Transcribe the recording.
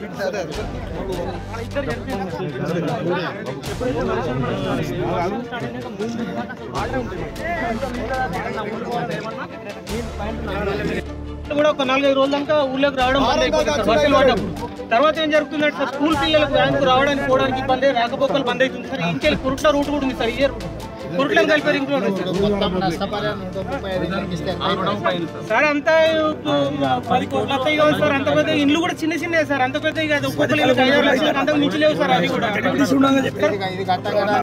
కూడా ఒక 4-5 రోజుల దాకా ఊళ్ళోకి రావడం బంద్ అయిపోతుంది సార్ వర్షాలు పడ్డప్పుడు. తర్వాత ఏం జరుగుతుందంటే సార్ స్కూల్ పిల్లలకు వ్యాన్కు రావడానికి పోవడానికి ఇబ్బంది, రాకపోకలు బంద్ అవుతుంది సార్. ఇంకెళ్ళి కురుట్ల రూట్ కూడా ఉంది సార్. ఇయర్ కురుట్లను కలిపారు ఇంట్లో సార్. అంతా 10 కోట్లు వస్తాయి కదా సార్. అంత పెద్ద ఇండ్లు కూడా చిన్న చిన్న సార్, అంత పెద్ద కాదు. ఒక్కొక్కరు 5-6 లక్షలకు అంతకు మించి లేవు సార్. అది కూడా